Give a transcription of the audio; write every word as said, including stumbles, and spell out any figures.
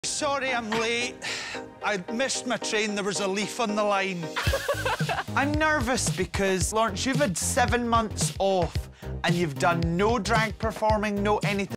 Sorry I'm late. I missed my train. There was a leaf on the line. I'm nervous because, Lawrence, you've had seven months off and you've done no drag performing, no anything.